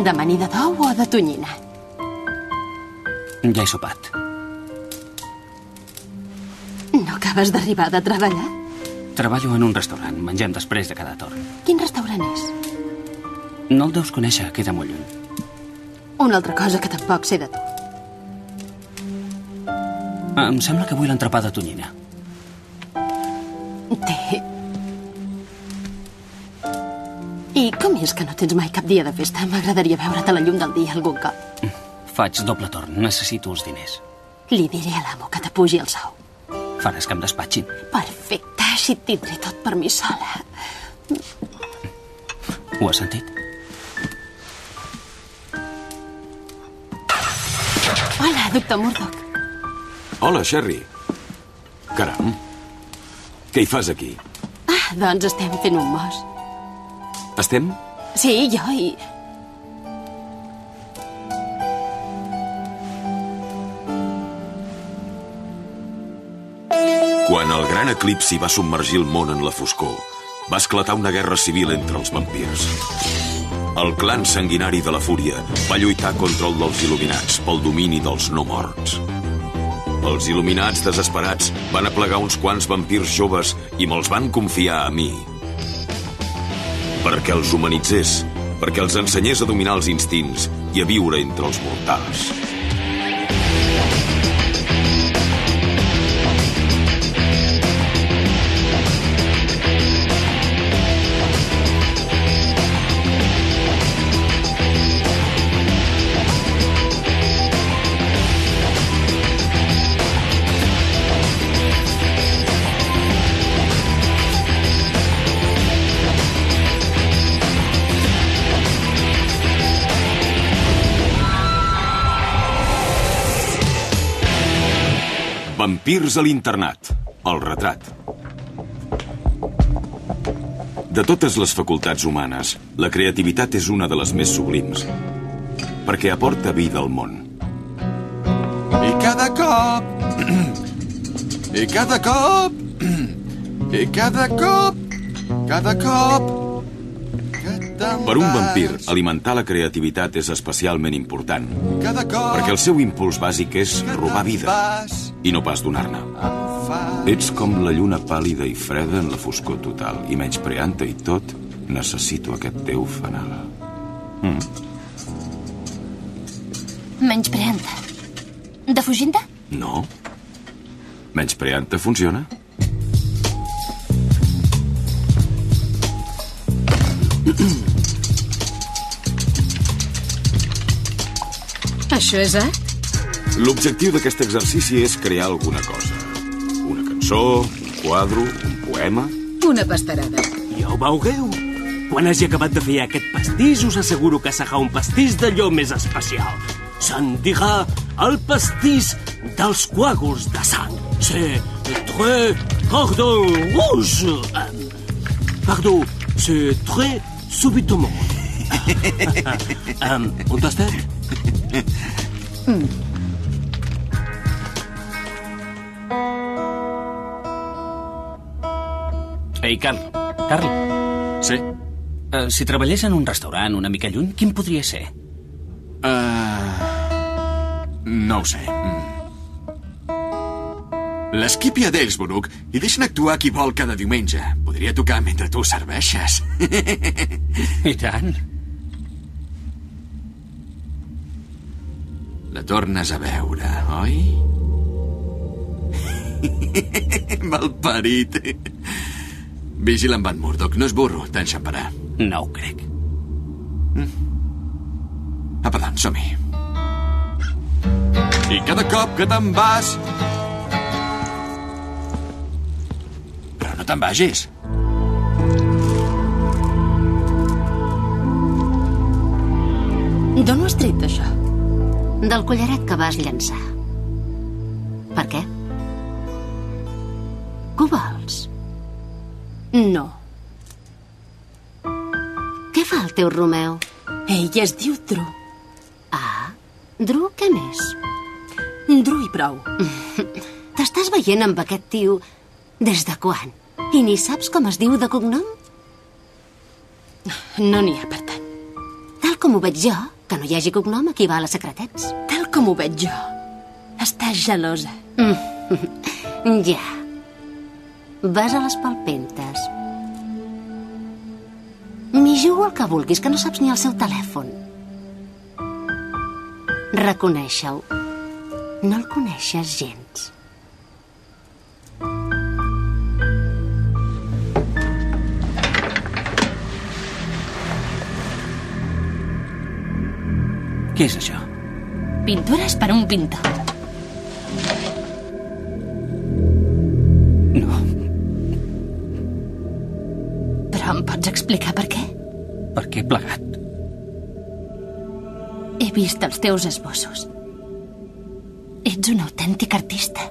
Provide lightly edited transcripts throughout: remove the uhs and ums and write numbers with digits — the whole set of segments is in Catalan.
D'amanida d'ou o de tonyina? Ja he sopat. No acabes d'arribar de treballar? Treballo en un restaurant. Mengem després de cada torn. Quin restaurant és? No el deus conèixer, queda molt lluny. Una altra cosa que tampoc sé de tu. Em sembla que vull l'entrepà de tonyina. Té. I com és que no tens mai cap dia de festa? M'agradaria veure't a la llum del dia algun cop. Faig doble torn. Necessito els diners. Li diré a l'amo que t'apugi el sou. Faràs que em despatxin. Perfecte, així et tindré tot per mi sola. Ho has sentit? Hola, doctor Murdoch. Hola, Sherry. Caram. Què hi fas aquí? Ah, doncs estem fent un mos. Estem? Sí, jo i... Quan el gran eclipsi va submergir el món en la foscor, va esclatar una guerra civil entre els vampirs. El clan sanguinari de la Fúria va lluitar contra el dels il·luminats pel domini dels no morts. Els il·luminats desesperats van aplegar uns quants vampirs joves i me'ls van confiar a mi. Perquè els humanitzés, perquè els ensenyés a dominar els instints i a viure entre els mortals. Vampirs a l'internat. El retrat. De totes les facultats humanes, la creativitat és una de les més sublims, perquè aporta vida al món. I cada cop... I cada cop... I cada cop... Cada cop... Per un vampir, alimentar la creativitat és especialment important, perquè el seu impuls bàsic és robar vida i no pas donar-ne. Ets com la lluna pàl·lida i freda en la foscor total, i menyspreant-te i tot, necessito aquest teu fanal. Menyspreant-te? Defugint-te? No. Menyspreant-te funciona? Això és art? L'objectiu d'aquest exercici és crear alguna cosa. Una cançó, un quadre, un poema... Una pastarada. Ja ho veureu. Quan hagi acabat de fer aquest pastís, us asseguro que serà un pastís d'allò més especial. Se'n dirà el pastís dels coàguls de sang. C'est très cordon rouge. Perdó, c'est très subitement. Un tastet? Ei, Carl. Carl. Sí? Si treballés en un restaurant una mica lluny, quin podria ser? No ho sé. L'Esquipia d'Elsborough hi deixen actuar qui vol cada diumenge. Podria tocar mentre tu serveixes. I tant. La tornes a veure, oi? Malparit. Vigila amb en Murdoch, no és burro, t'enxamparà. No ho crec. Apa, doncs, som-hi. I cada cop que te'n vas... Però no te'n vagis. D'on ho has tret, això? Del collaret que vas llançar. Per què? Que ho vols? No. Què fa el teu Romeu? Ell es diu Dru. Ah, Dru, què més? Dru i prou. T'estàs veient amb aquest tio des de quan? I ni saps com es diu de cognom? No n'hi ha per tant. Tal com ho veig jo, Que no hi hagi cognom equival a secretets. Tal com ho veig jo. Estàs gelosa. Ja. Vas a les palpentes. M'hi jugo el que vulguis, que no saps ni el seu telèfon. Reconeix-ho. No el coneixes gens. Què és això? Pintures per un pintor. No. Però em pots explicar per què? Per què he plegat? He vist els teus esbossos. Ets un autèntic artista.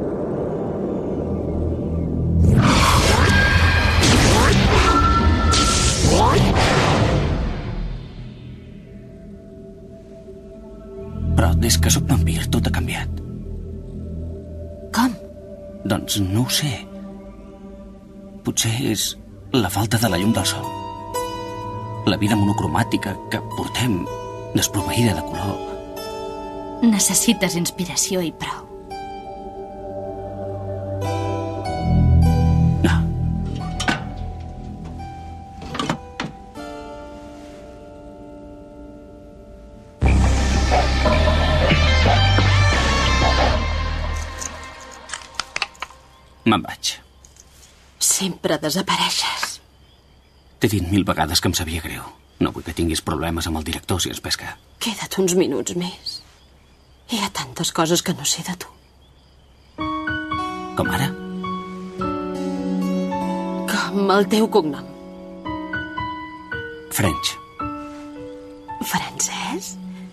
Però des que sóc vampir tot ha canviat. Com? Doncs no ho sé. Potser és la falta de la llum del sol. La vida monocromàtica que portem, desproveïda de color. Necessites inspiració i prou. No. Me'n vaig. Sempre desapareixes. T'he dit 1000 vegades que em sabia greu. No vull que tinguis problemes amb el director si ens pesca. Queda't uns minuts més. Hi ha tantes coses que no sé de tu. Com ara? Com el teu cognom. French. Francès?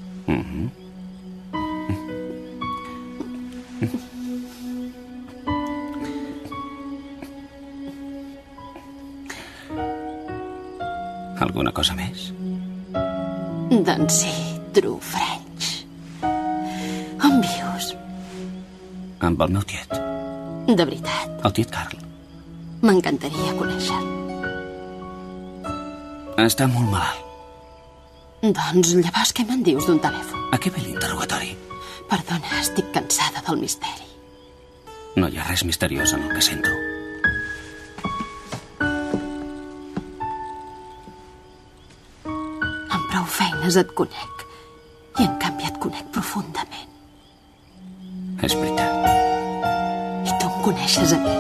Alguna cosa més? Doncs sí, True French. On vius? Amb el meu tiet. De veritat, El tiet Carl. m'encantaria conèixer. Està molt malalt. Doncs llavors què me'n dius d'un telèfon? A què ve l'interrogatori? Perdona, estic cansada del misteri. No hi ha res misteriós en el que sento. Amb prou feines et conec. I en canvi et conec profundament. És veritat. I tu em coneixes a mi.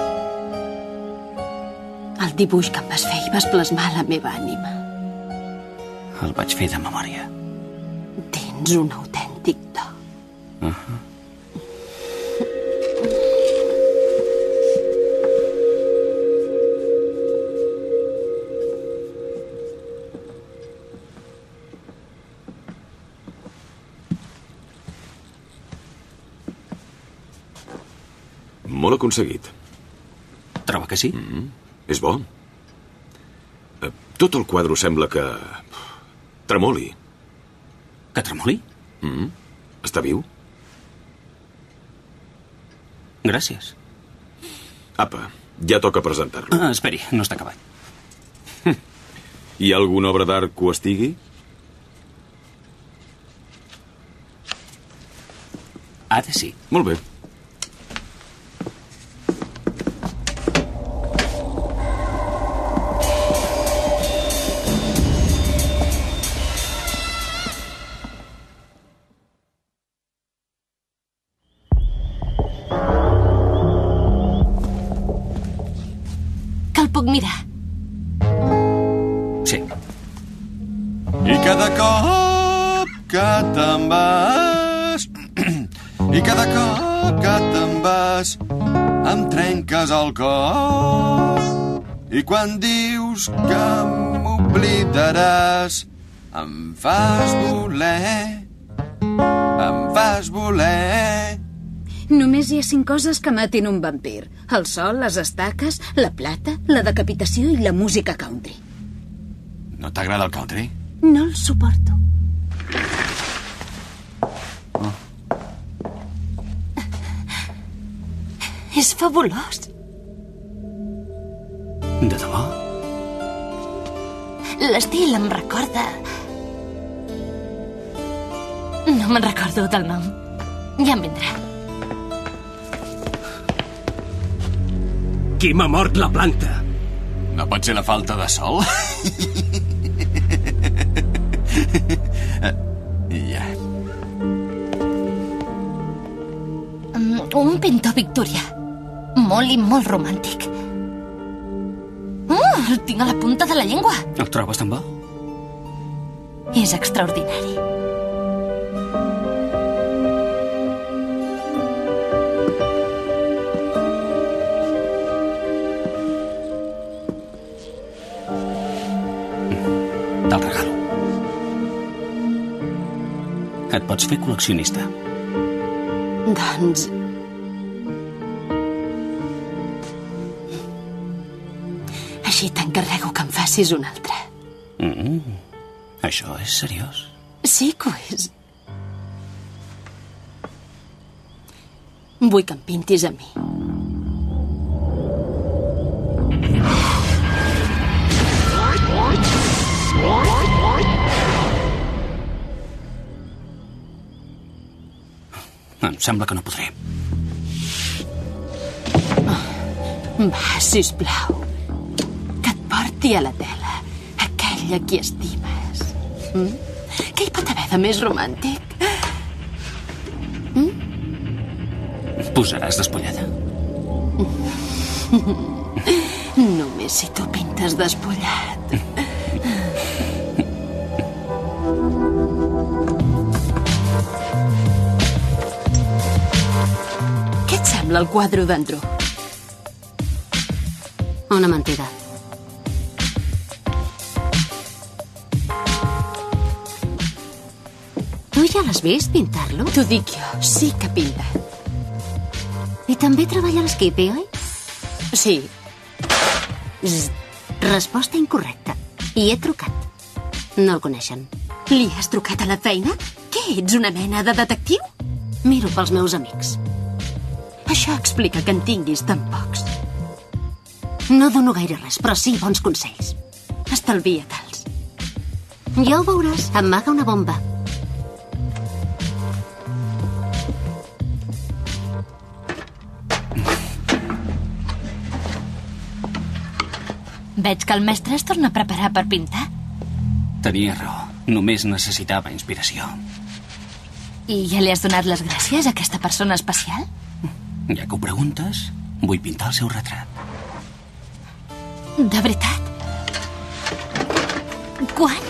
El dibuix que em vas fer i vas plasmar la meva ànima. El vaig fer de memòria. Tens un autèntic do. Molt aconseguit. Troba que sí? És bo. Tot el quadre sembla que... tremoli. Que tremoli? Està viu? Gràcies. Apa, ja toca presentar-lo. Esperi, no està acabat. Hi ha alguna obra d'art que ho estigui? Ara sí. Molt bé. Que el puc mirar. Sí. I cada cop que te'n vas... I cada cop que te'n vas em trenques el cor. I quan dius que m'oblidaràs em fas voler, em fas voler. Només hi ha 5 coses que matin un vampir. El sol, les estaques, la plata, la decapitació i la música country. No t'agrada el country? No el suporto. És fabulós. De debò? L'estil em recorda No me'n recordo del nom. Ja em vindrà. Qui m'ha mort la planta? No pot ser la falta de sol? Ja. Un pintor victorià. Molt i molt romàntic. El tinc a la punta de la llengua. El trobes tan bo? És extraordinari. Te'l regalo. Et pots fer col·leccionista. Doncs... Així t'encarrego que em facis un altre. Això és seriós. Sí que ho és. Vull que em pintis a mi. Em sembla que no podré. Va, sisplau. Que et porti a la tela aquell a qui estimes. Què hi pot haver de més romàntic? Posaràs despullada? Només si tu pintes despullat. Què et sembla el quadre d'Andrew? Una mentida. Tu ja l'has vist pintar-lo? T'ho dic jo, sí que pinta. I també treballa a l'Skippy, oi? Sí. Resposta incorrecta. I he trucat. No el coneixen. Li has trucat a la feina? Què ets, una mena de detectiu? Miro pels meus amics. Això explica que en tinguis tan pocs. No dono gaire res, però sí bons consells. Estalvia-te'ls. Ja ho veuràs. Amaga una bomba. Veig que el mestre es torna a preparar per pintar. Tenia raó. Només necessitava inspiració. I ja li has donat les gràcies a aquesta persona especial? Ja que ho preguntes, vull pintar el seu retrat. De veritat? Quan?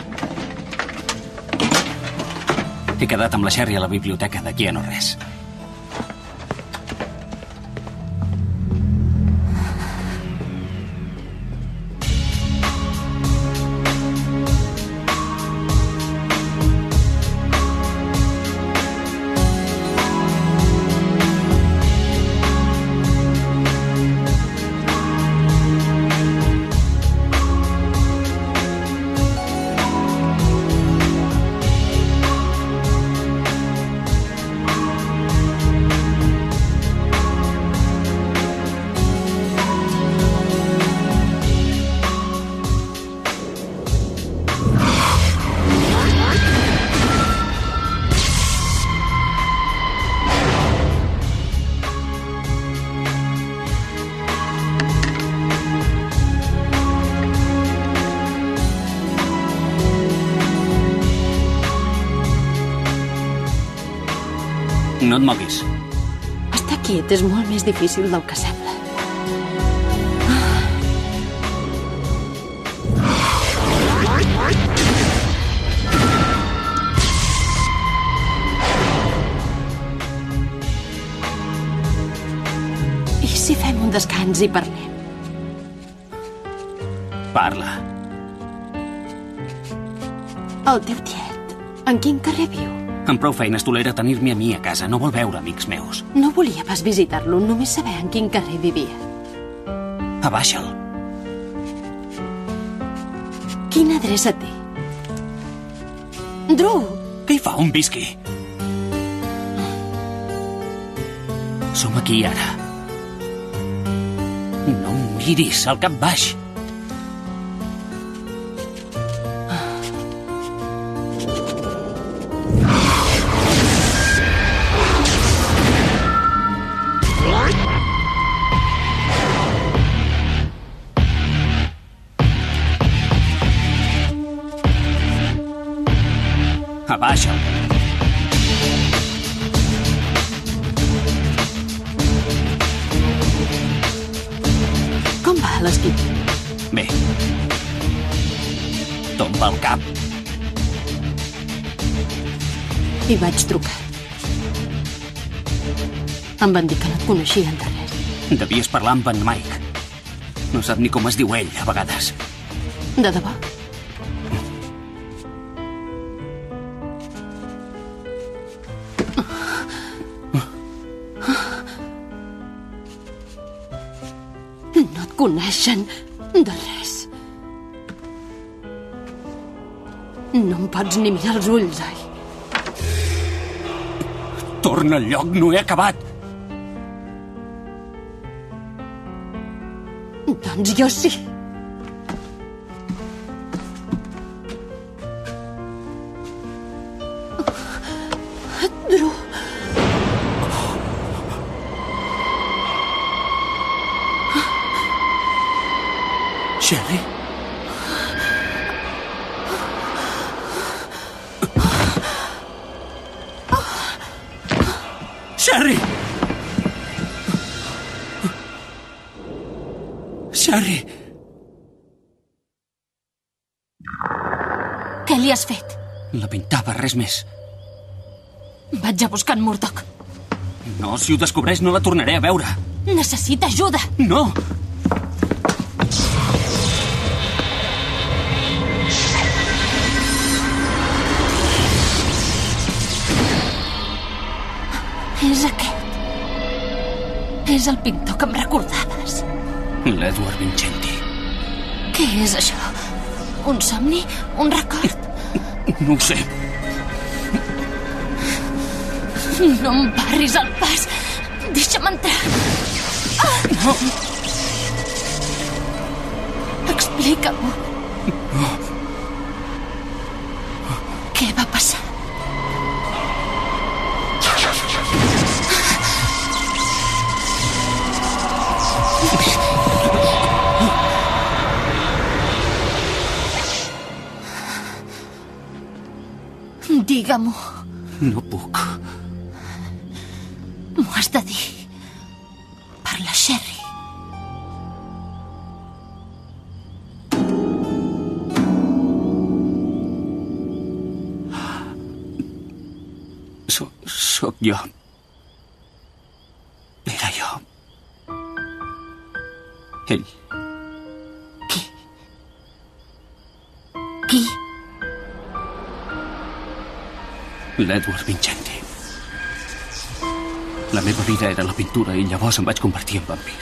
He quedat amb la Sherry a la biblioteca d'aquí a no res. No et moguis. Estar quiet és molt més difícil del que sembla. I si fem un descans i parlem? Parla. El teu tiet, en quin carrer viu? Amb prou feines tolera tenir-me a mi a casa. No vol veure amics meus. No volia pas visitar-lo, només saber en quin carrer vivia. Abaixa'l. Quina adreça té? Drew! Què hi fa un whisky? Som aquí ara. No em miris, al cap baix. Abaixa'l. Com va l'esquip? Bé. Tomba el cap. I vaig trucar. Em van dir que no et coneixien de res. Devies parlar amb en Mike. No sap ni com es diu ell, a vegades. De debò? No et coneixen de res. No em pots ni mirar els ulls, oi? Torna al lloc, no he acabat. Doncs jo sí. Drew. Sherry? Sherry! Sherry! Què li has fet? La pintava, res més. Vaig a buscar en Murdoch. No, si ho descobreix no la tornaré a veure. Necessita ajuda. No! És aquest. És el pintor que em recordaves. L'Edward Vincenti. Què és això? Un somni? Un record? No ho sé. No em barris el pas. Deixa'm entrar. No. Explica-m'ho. No. Què va passar? Digue-m'ho. No puc. M'ho has de dir. Per la Sherry. Soc jo. Era jo. Ell. Qui? Qui? L'Edward Vincenti. La meva vida era la pintura i llavors em vaig convertir en vampir.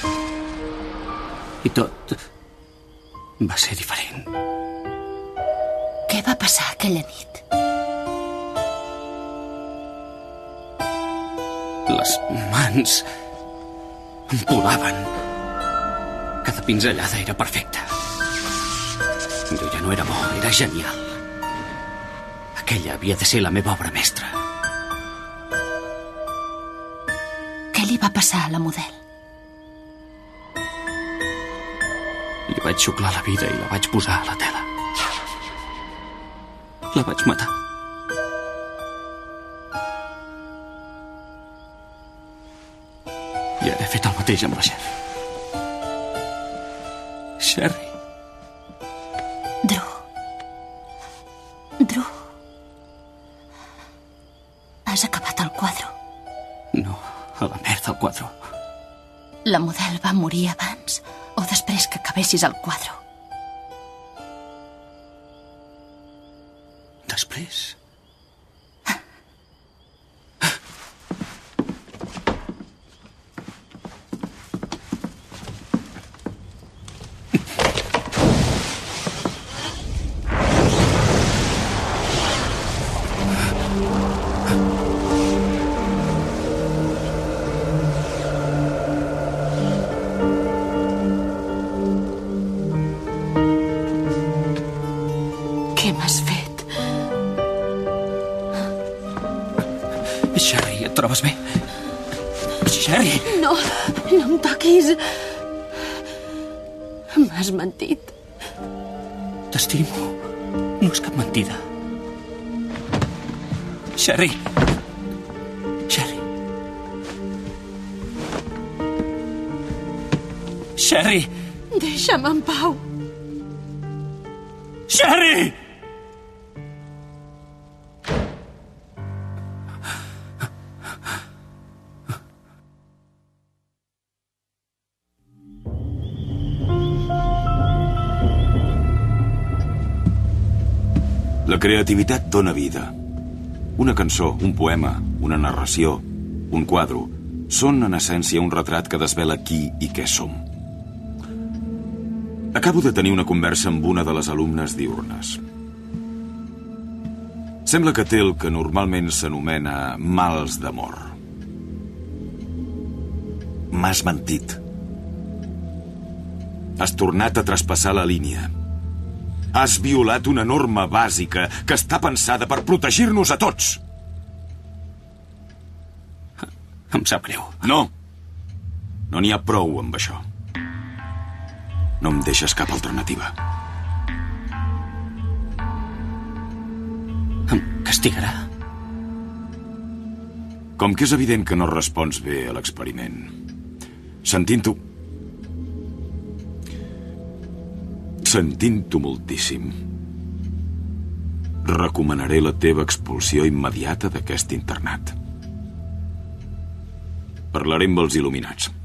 I tot va ser diferent. Què va passar aquella nit? Les mans em volaven. Cada pinzellada era perfecta. Jo ja no era bo, era genial. Aquella havia de ser la meva obra mestra. Què li va passar a la model? Li vaig xuclar la vida i la vaig posar a la tela. La vaig matar. I ara he fet el mateix amb la Sherry. Sherry. Drew. Drew. Has acabat el quadre. No, a la merda el quadre. La model va morir abans o després que acabessis el quadre? Després? Què m'has fet? Sherry, et trobes bé? Sherry! No, no em toquis. M'has mentit. T'estimo. No és cap mentida. Sherry. Sherry. Sherry. Deixa'm en pau. Sherry! La creativitat dona vida. Una cançó, un poema, una narració, un quadre, són en essència un retrat que desvela qui i què som. Acabo de tenir una conversa amb una de les alumnes diürnes. Sembla que té el que normalment s'anomena mals d'amor. M'has mentit. Has tornat a traspassar la línia. Has violat una norma bàsica que està pensada per protegir-nos a tots. Em sap greu. No. No n'hi ha prou amb això. No em deixes cap alternativa. Em castigarà. Com que és evident que no respons bé a l'experiment, Sentint-ho moltíssim, recomanaré la teva expulsió immediata d'aquest internat. Parlaré amb els il·luminats.